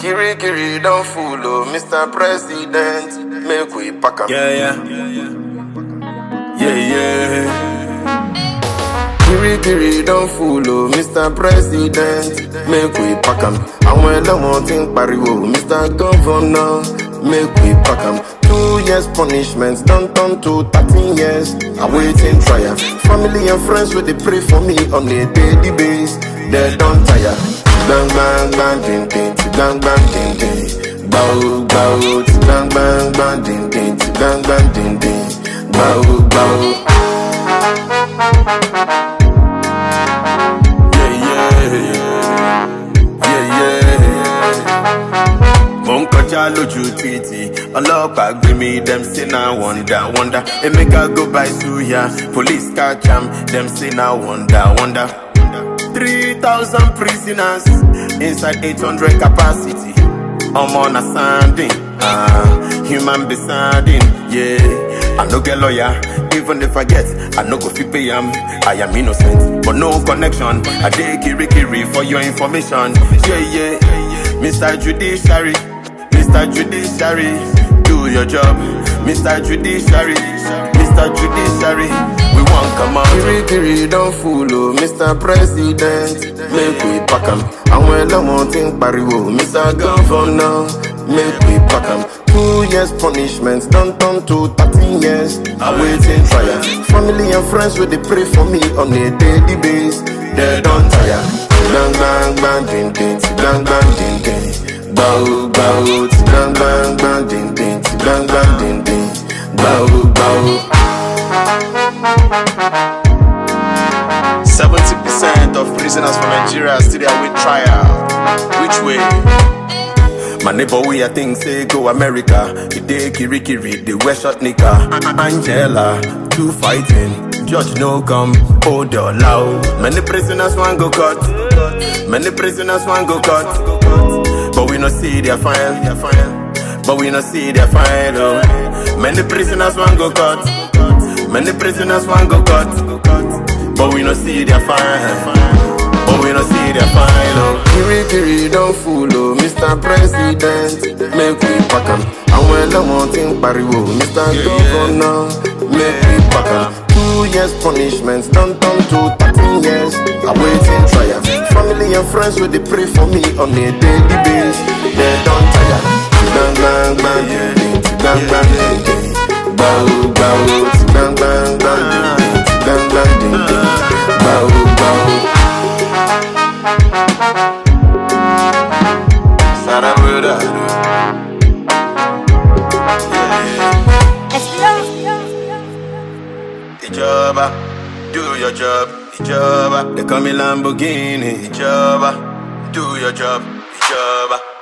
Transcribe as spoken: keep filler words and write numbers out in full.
Kiri Kiri don't follow Mister President. Make we pack up. Yeah, yeah. Yeah, yeah. Kiri Kiri don't follow Mister President. Make we pack up. And when the one thing pariwo, Mister Governor. Make we pack up. Two years punishments don't turn to thirteen years. Awaiting trial. Family and friends will they pray for me on a daily basis. They don't tire. Bang bang bang ding ding, bang bang ding ding. Bow bow, bang bang bang ding ding, bang bang ding ding. Bow bow. Yeah yeah, yeah yeah. Mon kọjá lójú títì, ọlọ́pàá gbé mi, them say na wonder wonder. Emeka go by suya, police catch am, them say na wonder wonder. Three thousand prisoners inside eight hundred capacity. I'm on a sanding, ah, human be sanding, yeah. I no get lawyer, even if I get, I no go fit pay am. I am innocent, but no connection. I dey kiri kiri for your information, yeah yeah. Mister Judiciary, Mister Judiciary, do your job, Mister Judiciary, Mister Judiciary. We want come on. Kiri Kiri don't follow Mister President. Make we pack 'em. And when the one thing pariwo, Mister Governor. Make we pack 'em. Two years punishments don't turn to thirteen years. Awaiting trial. Family and friends will they pray for me on a daily basis. They don't tire. Bang bang bang ding ding, bang bang ding ding. Bow bow, bang bang bang ding ding, bang bang ding ding. Bow bow. seventy percent of prisoners from Nigeria still there with trial. Which way? My neighbor we I think say go America. The day kiri kiri, the wear short nigga. Angela, two fighting. Judge no come, hold your loud. Many prisoners want go cut. Many prisoners want go cut. But we no see their file. But we no see their file. Oh. Many prisoners want go cut. Many prisoners want go cut. But we no see their file. But we no see their file. Oh. Kiri Kiri don't follow Mister President. Make we pack 'em. And when the one thing pariwo, Mister Governor. Make we pack 'em. Two years punishments don't turn to thirteen years. Awaiting trial. Family and friends will they pray for me on a daily basis. They don't tire. Bang bang bang ding ding, bang bang ding ding. Bow bow, bang bang bang ding ding, bang bang ding ding. Bow bow. Sarabuda. Ijoba, do your job. Ijoba, they call me Lamborghini. Ijoba, do your job. Ijoba.